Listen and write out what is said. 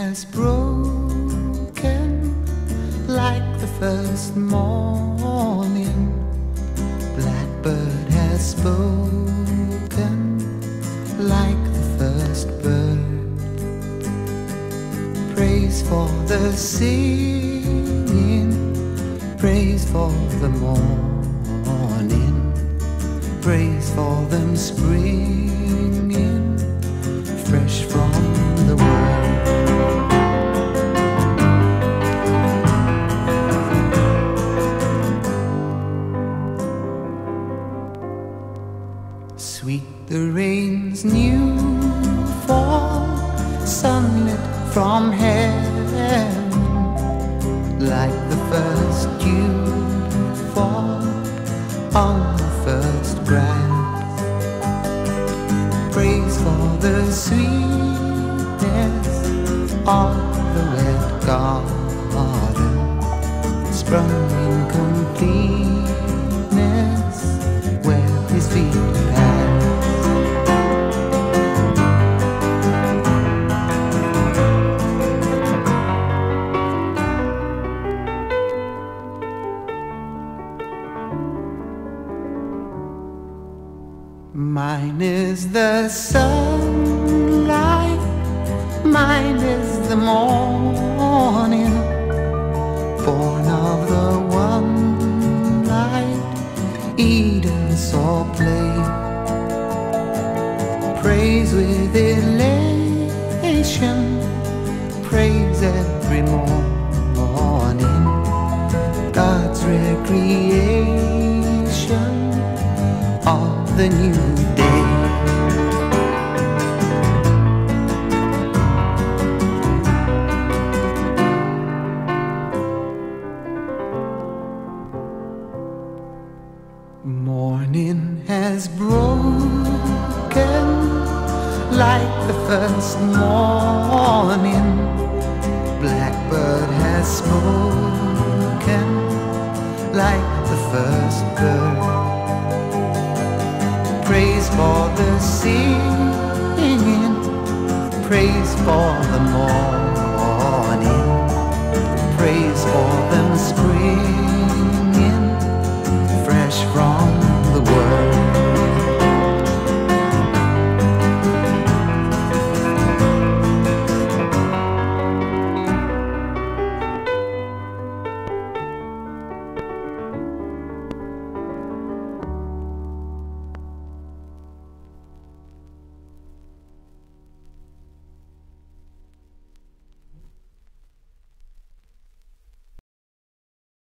has broken like the first morning. Blackbird has spoken like the first bird. Praise for the singing, praise for the morning, praise for them springing fresh from the world. Sweet the rain's new fall, sunlit from heaven, like the first dew fall on the first grass. Praise for the sweetness of the wet garden, sprung in completeness where his feet pass. Mine is the sunlight, mine is the morning, born of the one light Eden saw play. Praise with elation, praise every morning, God's recreation of the new